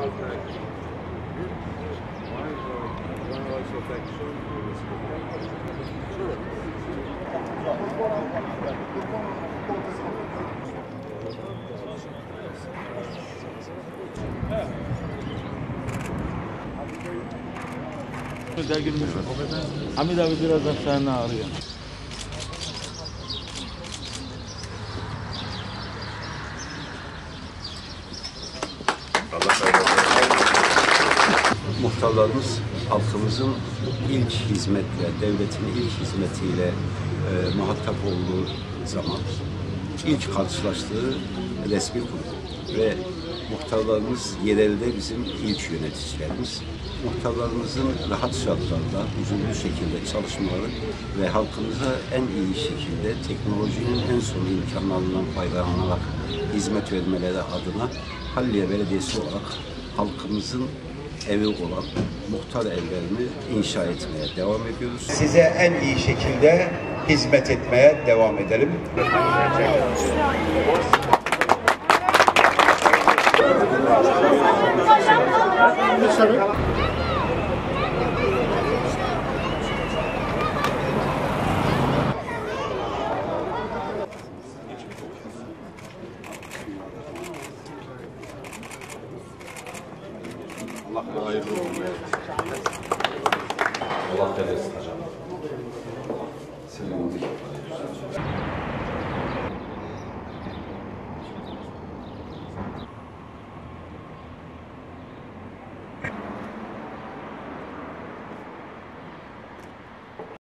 Dergimiz var. Hamid abi birazdan sahne ağrıyor. Muhtarlarımız halkımızın ilk hizmetle, devletin ilk hizmetiyle muhatap olduğu zaman ilk karşılaştığı resmi kurum ve muhtarlarımız yerelde bizim ilk yöneticilerimiz. Muhtarlarımızın rahat şartlarda, huzurlu şekilde çalışmaları ve halkımıza en iyi şekilde teknolojinin en son imkanlarından faydalanarak hizmet vermeleri adına Halliye Belediyesi olarak halkımızın evi olan muhtar evlerini inşa etmeye devam ediyoruz. Size en iyi şekilde hizmet etmeye devam edelim. Allah hayırlı olsun. Allah belirsin hocam. Selamünaleyküm.